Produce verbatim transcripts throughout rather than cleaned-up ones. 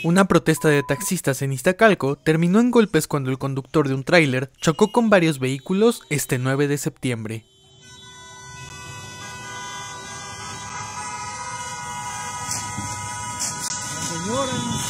Una protesta de taxistas en Iztacalco terminó en golpes cuando el conductor de un tráiler chocó con varios vehículos este nueve de septiembre. Señora.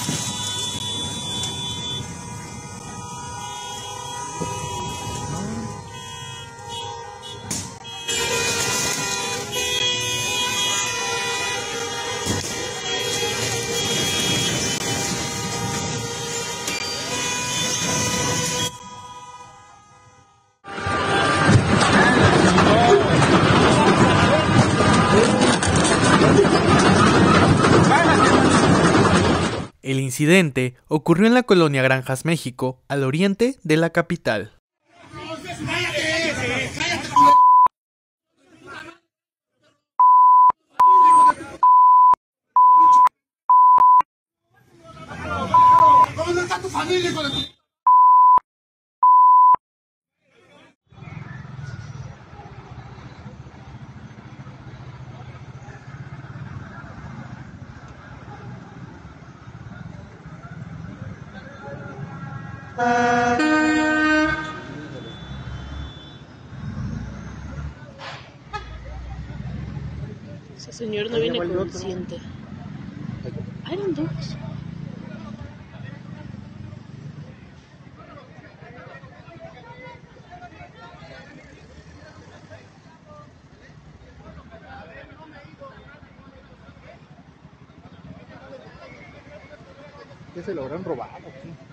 El incidente ocurrió en la colonia Granjas, México, al oriente de la capital. ¿Dónde está tu familia, hijo de tu... Ese señor no viene consciente. Ah, eran dos. ¿Qué se lo habrán robado? ¿Qué?